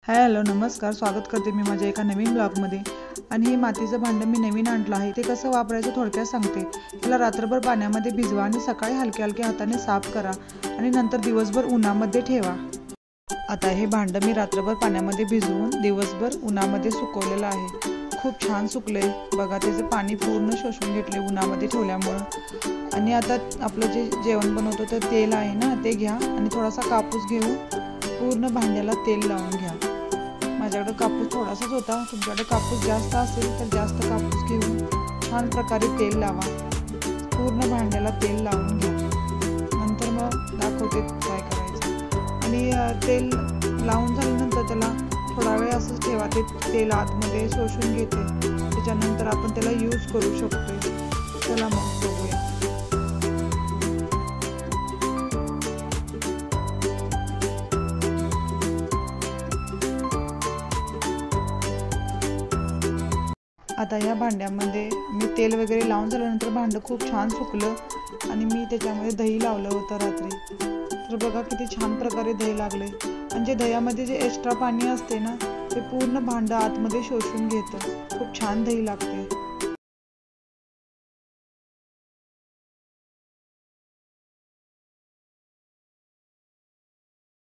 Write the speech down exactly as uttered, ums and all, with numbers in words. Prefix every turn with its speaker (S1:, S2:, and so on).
S1: Hi hello नमस्कार, स्वागत करते मी माझ्या एका नवीन ब्लॉगमध्ये। आणि हे मातीचं भांडं मी नवीन आणलं आहे, ते कसं वापरायचं थोडक्यात सांगते। याला रात्रभर पाण्यामध्ये भिजवा आणि सकाळी हलक्या हलक्या हाताने साफ करा आणि नंतर दिवसभर उन्हामध्ये ठेवा। आता हे भांडं मी रात्रभर पाण्यामध्ये भिजवून दिवसभर उन्हामध्ये सुकवलेलं आहे। खूप छान सुकले बघा, त्याचं पाणी पूर्ण शोषून घेतले उन्हामध्ये ठेवल्यामुळे। आणि आता आपलं जे जेवण बनवतो ते तेल आहे ना, ते घ्या आणि थोडासा कापूस घेऊन पूर्ण भांड्याला तेल लावून घ्या। माझ्याकडे कापूस थोडासाच होता, तुमच्याकडे कापूस जास्त असेल तर जास्त कापूस घेऊन छान प्रकारे तेल लावा। पूर्ण भांड्याला तेल लावून घ्या, नंतर मग दाखवते काय करायचं। आणि तेल लावून झाल्यानंतर त्याला थोडा वेळ असंच ठेवा, ते तेल आतमध्ये शोषून घेते, त्याच्यानंतर आपण त्याला यूज करू शकतो। चला मग बघूया। आता या भांड्यामध्ये मी तेल वगैरे लावून झाल्यानंतर भांडं खूप छान सुकलं आणि मी त्याच्यामध्ये दही लावलं होतं रात्री। तर बघा किती छान प्रकारे दही लागले। आणि जे दह्यामध्ये जे एक्स्ट्रा पाणी असते ना, ते पूर्ण भांडं आतमध्ये शोषून घेतं। खूप छान दही लागते।